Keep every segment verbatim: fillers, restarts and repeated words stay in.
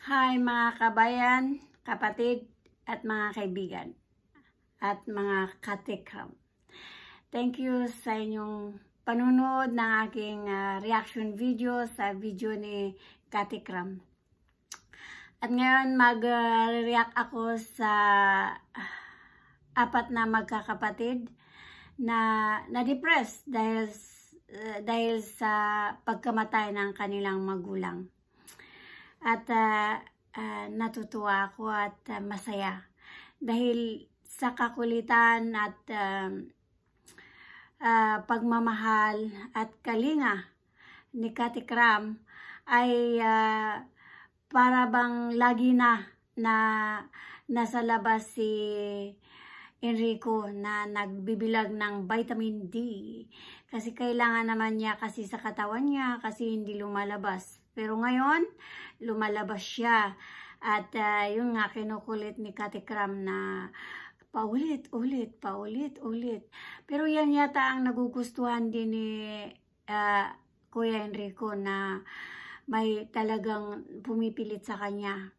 Hi mga kabayan, kapatid at mga kaibigan at mga katikram. Thank you sa inyong panunod ng aking uh, reaction video sa video ni Katikram. At ngayon mag-react uh, ako sa uh, apat na magkakapatid na na-depress dahil, uh, dahil sa pagkamatay ng kanilang magulang. At uh, uh, natutuwa ako at uh, masaya dahil sa kakulitan at uh, uh, pagmamahal at kalinga ni Katikram ay uh, para bang lagi na na nasa labas si Enrico na nagbibilag ng vitamin D kasi kailangan naman niya kasi sa katawan niya kasi hindi lumalabas. Pero ngayon, lumalabas siya. At uh, yung nga kinukulit ni Katikram na paulit, ulit, paulit, ulit. Pero yan yata ang nagugustuhan din ni uh, Kuya Enrico na may talagang pumipilit sa kanya.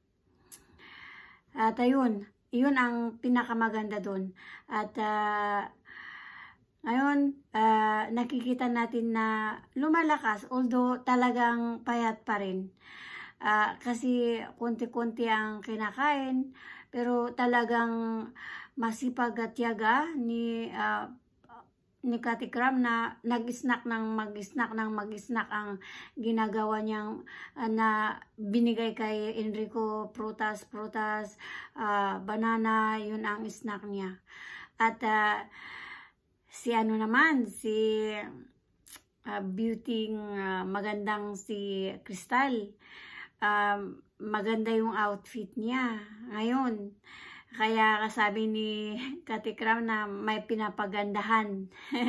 At ayun, yun ang pinakamaganda doon. At uh, ngayon, uh, nakikita natin na lumalakas, although talagang payat pa rin. Uh, kasi konti-konti ang kinakain, pero talagang masipag at tiyaga ni, uh, ni Katikram na nag-snack ng mag-snack ng mag-snack ang ginagawa niyang uh, na binigay kay Enrico, prutas, prutas, uh, banana, yun ang snack niya. At uh, si ano naman, si uh, beauty uh, magandang si Crystal. Um, maganda yung outfit niya ngayon. Kaya kasabi ni Katikram na may pinapagandahan.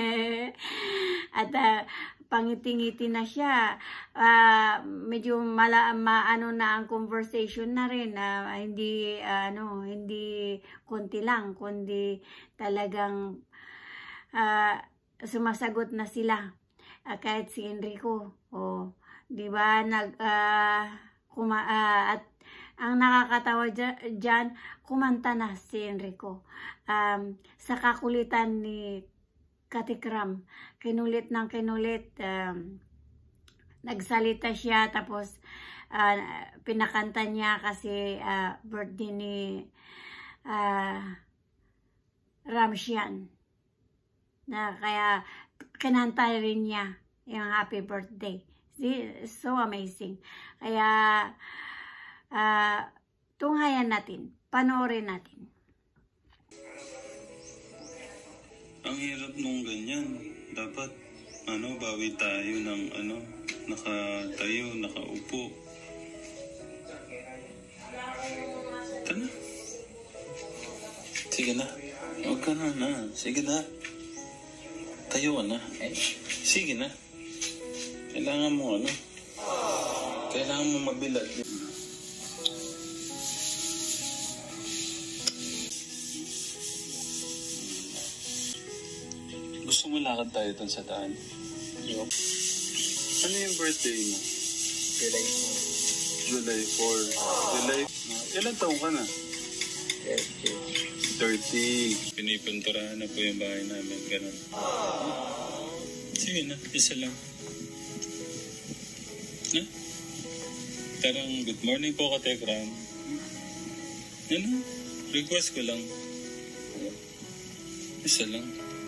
At uh, pangiti-ngiti na siya. Uh, medyo mala, maano na ang conversation na rin. Uh, hindi, uh, ano, hindi konti lang, kundi talagang Uh, sumasagot na sila uh, kahit si Enrico, oh, di ba, nag uh, kuma uh, at ang nakakatawa diyan, kumanta na si Enrico um, sa kakulitan ni Katikram. Kinulit ng kinulit, um, nagsalita siya, tapos uh, pinakanta niya kasi uh, birthday ni uh, Ramshian. Na kaya kinanta rin niya yung happy birthday. See, so amazing. Kaya uh, tunghayan natin, panoorin natin. Ang hirap nung ganyan. Dapat ano, bawi tayo ng ano, nakatayo, nakaupo. Tana. Sige na. Huwag ka na na. Sige na. Tayo ka na. Sige na. Kailangan mo ano. Kailangan mo mabilat. Gusto mo lakad tayo dun sa daan? Yup. Ano yung birthday mo? July four. July four. July... Ilan taong ka na? thirty. thirty. Pinipinturahan na po yung bahay namin. Ganun. Sige na. Isa lang. Na? Tarang good morning po, Katikram. Ano? Request ko lang. Isa lang.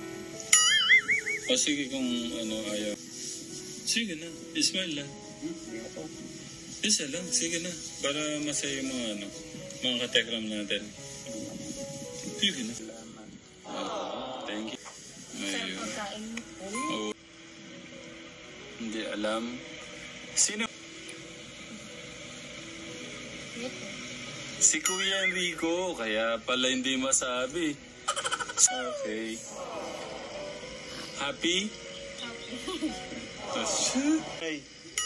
O sige kung ano ayaw. Sige na. Ismail lang. Isa lang. Sige na. Para masaya yung mga ano. Mga Katikram natin. Sige na. Salamat. Oh, thank you. Saan pagkain mo? Oh. Hindi alam. Sino? Si Kuya Enrico. Kaya pala hindi masabi. Okay. Happy? Happy. Hey.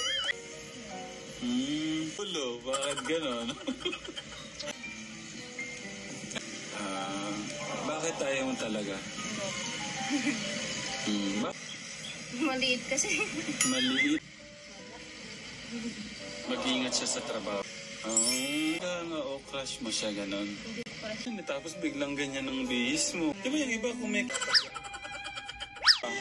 Hmm. Pulo. Bakit ganon? Ah, bakit ayaw mo talaga? Hmm, ba? Maliit kasi. Maliit. Mag-ingat siya sa trabaho. Ah, nga, o crush mo siya, ganon. Tapos biglang ganyan ang bihis mo. Di ba yung iba kung may... Ah.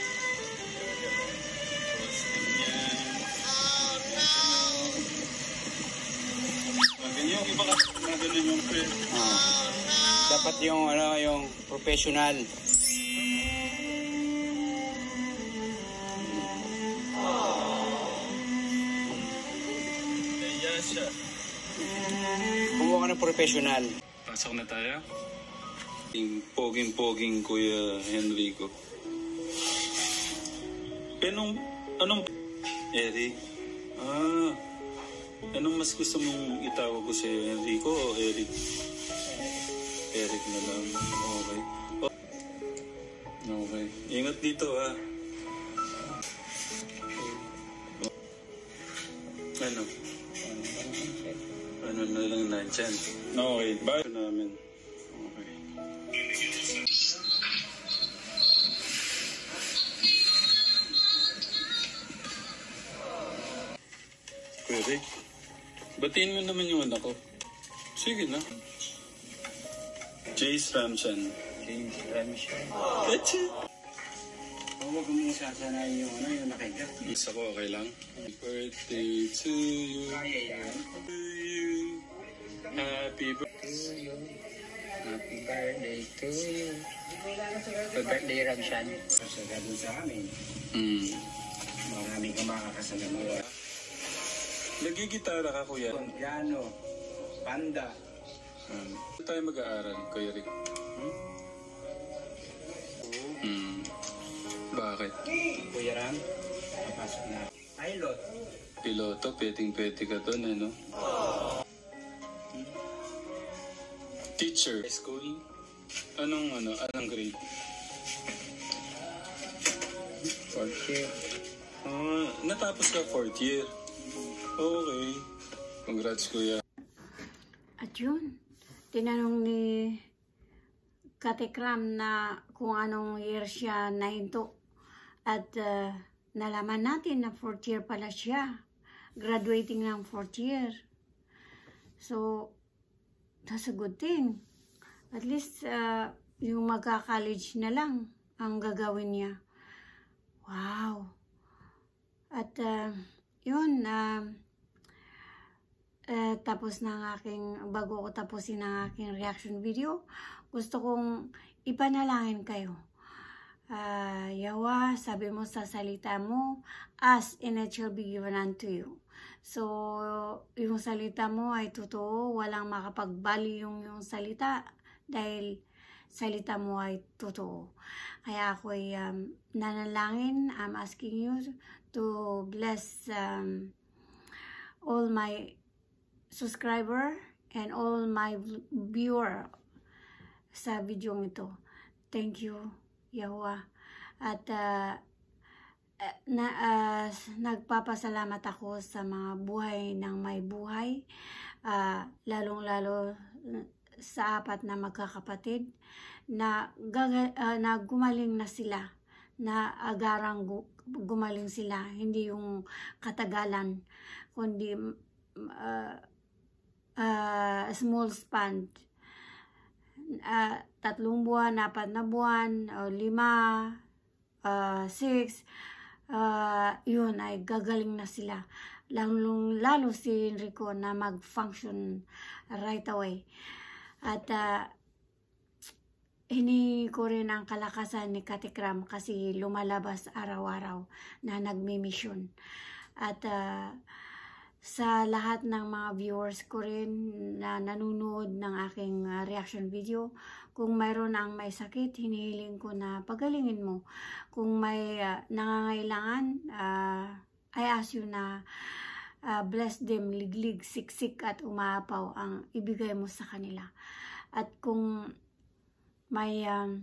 Ganyan yung iba ka na ganun yung friend. Ah. Dapat yung, ano, yung professional. Kaya siya. Kumuha ka ng professional. Pasok na tayo. Yung poging-poging Kuya Enrico. Anong, anong, Eric? Ah, anong mas gusto mong itawag ko si Enrico o Eric? Eric na lang. Okay. Oh. Okay. Ingat dito ha. Ano? Ano na lang nandyan? Okay. Bye namin. Okay. Kuya Rick, batiin mo naman yung anak ko. Sige na. Jace Ramshan. James Ramshan. That's it. Huwag mo sasanayin yung, ano, yung nakahiga. Isa ko, okay lang? Happy birthday to you. Kaya yan. To you. Happy birthday. To you. Happy birthday to you. Happy birthday, Ramshan. Kasagado sa amin. Hmm. Marami kang makakasalamuha. Nagigitara ka, kuya. Piano. Panda. Um, Saan tayo mag-aaral, Kuya Rick? Hmm? Hmm. Bakit? Kuya Ram, napasok na. Pilot. Piloto, peting-peti ka doon, ano? Teacher. School? Anong, ano, anong grade? Fourth year. Ah, natapos ka fourth year. Okay. Congrats, Kuya. At yun, tinanong ni Katekram na kung anong year siya nahinto. At uh, nalaman natin na fourth year pala siya. Graduating ng fourth year. So, that's a good thing. At least, uh, yung magka-college na lang ang gagawin niya. Wow! At uh, yun, uh, uh, tapos na ang aking, bago ko tapusin ang aking reaction video, gusto kong ipanalangin kayo. Uh, Yawa, sabi mo sa salita mo, ask and it shall be given unto you. So, yung salita mo ay totoo, walang makapagbali yung, yung salita dahil salita mo ay totoo. Kaya ako ay um, nanalangin, I'm asking you to bless um, all my subscriber and all my viewer sa video ito. Thank you, Yahweh. At uh, na, uh, nagpapasalamat ako sa mga buhay ng may buhay, uh, lalong-lalo sa apat na magkakapatid na, gaga, uh, na gumaling na sila, na agarang gu, gumaling sila, hindi yung katagalan, kundi uh, uh, small span. Uh, tatlong buwan, apat na buwan, o lima, uh, six, uh, yun ay gagaling na sila. Lalo, lalo si Enrico na mag-function right away. At uh, hiningi ko rin ang kalakasan ni Katekram kasi lumalabas araw-araw na nagmi-mission. At uh, sa lahat ng mga viewers ko rin na nanonood ng aking uh, reaction video, kung mayroon ang may sakit, hinihiling ko na pagalingin mo. Kung may uh, nangangailangan, uh, I ask you na uh, bless them, liglig, siksik at umaapaw ang ibigay mo sa kanila. At kung may um,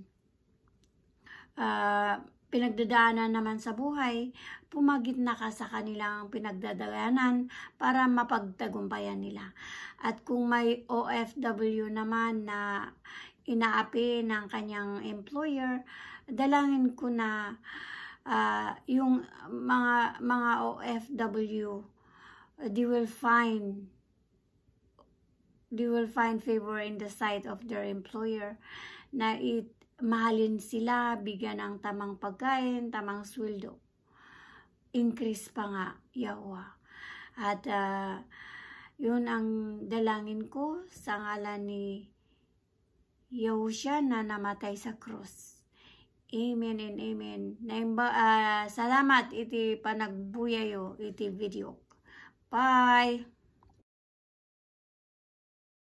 uh, pinagdadaanan naman sa buhay, pumagit na ka sa kanilang pinagdadaanan para mapagtagumpayan nila. At kung may O F W naman na inaapi ng kanyang employer, dalangin ko na uh, yung mga mga O F W, they will find they will find favor in the sight of their employer, na it, mahalin sila, bigyan ng tamang pagkain, tamang sweldo. Increase pa nga, Yahweh. At uh, yun ang dalangin ko sa ngalan ni Yahushua na namatay sa cross. Amen and amen. Naimba, uh, salamat iti panagbuyayo iti video. Bye!